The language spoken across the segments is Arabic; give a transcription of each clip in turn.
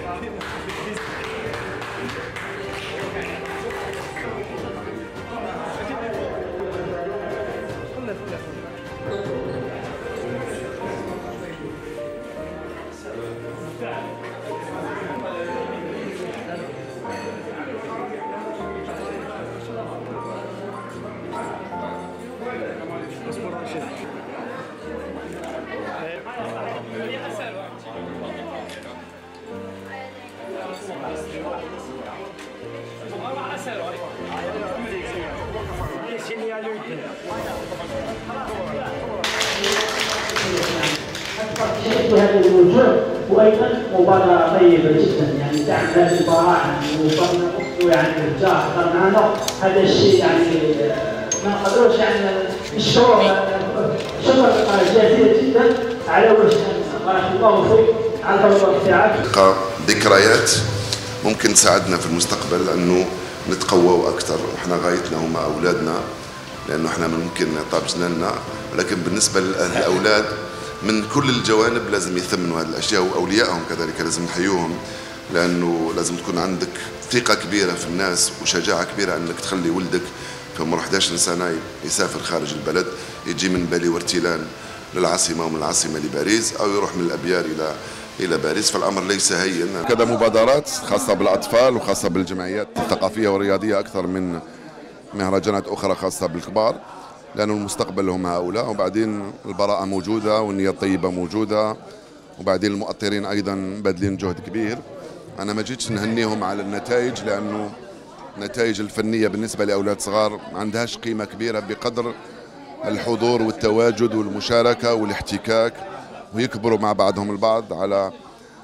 شهدت هذه الوجوه وايضا مبادره طيبه جدا يعني دعم هذه البراعم يعني الرجال حضر معنا هذا الشيء يعني ما نقدروش يعني نشكروه شكرا جزيلا جدا على وجه بارك الله فيك على الوقت تاعك. ذكريات ممكن تساعدنا في المستقبل انه نتقووا اكثر، وحنا غايتنا هما اولادنا لانه احنا ممكن طاب جناننا، ولكن بالنسبه للاولاد من كل الجوانب لازم يثمنوا هذه الاشياء، واوليائهم كذلك لازم نحيوهم، لانه لازم تكون عندك ثقه كبيره في الناس وشجاعه كبيره انك تخلي ولدك في عمر 11 سنه يسافر خارج البلد، يجي من بالي وارتيلان للعاصمه ومن العاصمه لباريس، او يروح من الابيار الى باريس، فالامر ليس هين. كذا مبادرات خاصه بالاطفال وخاصه بالجمعيات الثقافيه والرياضيه اكثر من مهرجانات اخرى خاصه بالكبار، لأنه المستقبل هم هؤلاء، وبعدين البراءة موجودة والنية الطيبة موجودة، وبعدين المؤطرين أيضا باذلين جهد كبير. أنا ما جيتش نهنيهم على النتائج، لأنه النتائج الفنية بالنسبة لأولاد صغار ما عندهاش قيمة كبيرة بقدر الحضور والتواجد والمشاركة والاحتكاك، ويكبروا مع بعضهم البعض على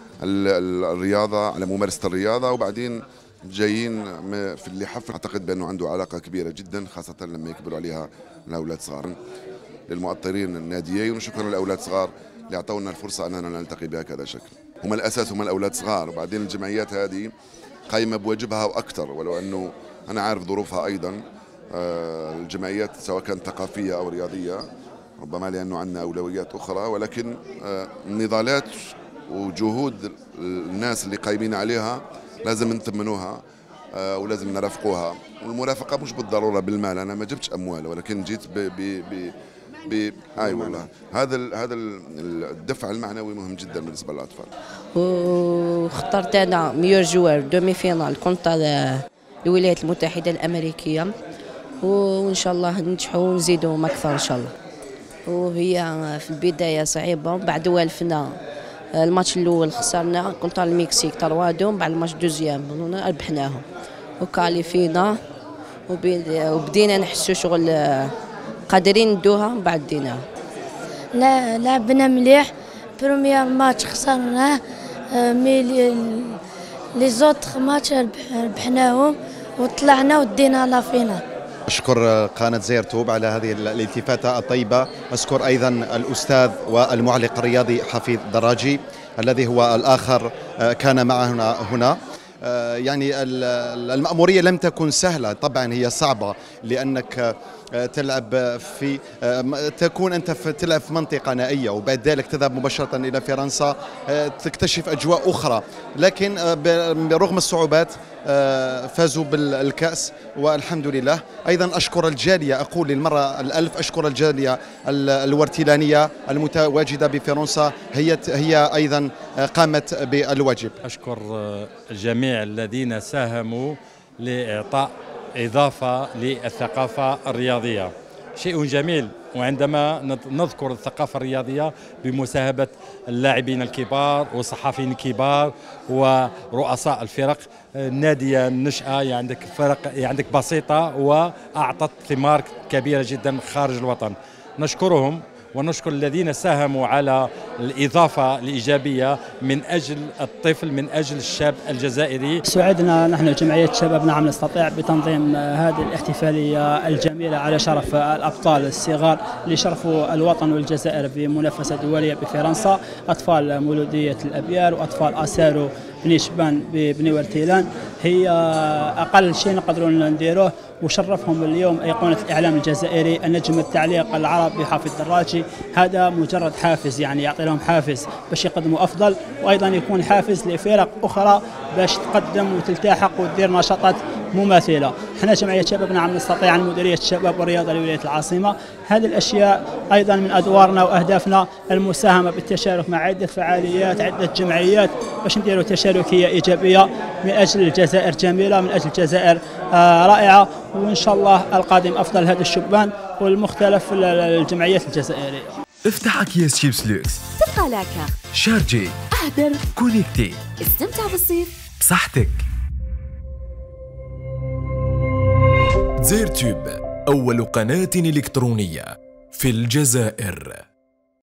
الرياضة، على ممارسة الرياضة، وبعدين جايين في اللي حفل. اعتقد بانه عنده علاقه كبيره جدا خاصه لما يكبروا عليها الاولاد صغار. للمؤطرين الناديين وشكرا للاولاد صغار اللي اعطونا الفرصه اننا نلتقي بهكذا شكل. هم الاساس، هم الاولاد صغار، وبعدين الجمعيات هذه قايمه بواجبها واكثر، ولو انه انا عارف ظروفها ايضا. الجمعيات سواء كانت ثقافيه او رياضيه ربما لانه عندنا اولويات اخرى، ولكن النضالات وجهود الناس اللي قايمين عليها لازم نثمنوها ولازم نرافقوها. والمرافقه مش بالضروره بالمال، انا ما جبتش اموال ولكن جيت اي والله هذا الدفع المعنوي مهم جدا بالنسبه للاطفال. واخترت انا ميور جوار دومي فينال كونتر الولايات المتحده الامريكيه، وان شاء الله ننجحوا ونزيدوا اكثر ان شاء الله. وهي في البدايه صعيبه، بعد والفنا الماتش الاول خسرنا كونتر المكسيك تروادهم، بعد الماتش دوزيام ربحناهم وكاليفينا، وبدينا نحسوا شغل قادرين ندوها بعد ديناها. لا لعبنا مليح، بروميير ماتش خسرناه، مي لي زوتر ماتش ربحناهم وطلعنا ودينا لا فينال. أشكر قناة زيرتوب على هذه الالتفاتة الطيبة. أشكر أيضا الأستاذ والمعلق الرياضي حفيظ دراجي الذي هو الآخر كان معنا هنا. يعني المأمورية لم تكن سهلة، طبعا هي صعبة لأنك تلعب تكون أنت تلعب في منطقة نائية وبعد ذلك تذهب مباشرة إلى فرنسا تكتشف أجواء أخرى، لكن برغم الصعوبات فازوا بالكأس والحمد لله. أيضا أشكر الجالية، أقول للمرة الألف أشكر الجالية الورتيلانية المتواجدة بفرنسا، هي أيضا قامت بالواجب. أشكر الجميع الذين ساهموا لإعطاء إضافة للثقافة الرياضية، شيء جميل. وعندما نذكر الثقافة الرياضية بمساهمة اللاعبين الكبار والصحفيين الكبار ورؤساء الفرق النادية النشأة، عندك فرق عندك بسيطة وأعطت ثمار كبيرة جدا خارج الوطن. نشكرهم ونشكر الذين ساهموا على الإضافة الإيجابية من أجل الطفل، من أجل الشاب الجزائري. سعدنا نحن جمعية شباب نعم نستطيع بتنظيم هذه الاحتفالية الجميلة على شرف الأبطال الصغار اللي شرفوا الوطن والجزائر في منافسة دولية بفرنسا، أطفال مولودية الأبيار وأطفال أسارو بني شبان ببني ورتيلان هي أقل شيء نقدروا نديروه. وشرفهم اليوم أيقونة الإعلام الجزائري النجم التعليق العربي حفيظ دراجي. هذا مجرد حافز، يعني يعطي لهم حافز باش يقدموا أفضل، وأيضا يكون حافز لفرق أخرى باش تقدم وتلتحق وتدير نشاطات مماثلة. احنا جمعية شبابنا عم نستطيع عن مديرية الشباب والرياضة لولاية العاصمة هذه الأشياء أيضا من أدوارنا وأهدافنا المساهمة بالتشارك مع عدة فعاليات عدة جمعيات باش نديروا تشاركية إيجابية من أجل الجزائر جميلة، من أجل الجزائر رائعة، وإن شاء الله القادم أفضل هذا الشبان والمختلف الجمعيات الجزائرية. افتح أكياس شيبس لوكس، تبقى لك شارجي، اهدر، كونيكتي، استمتع بالصيف بصحتك. زيرتوب أول قناة إلكترونية في الجزائر.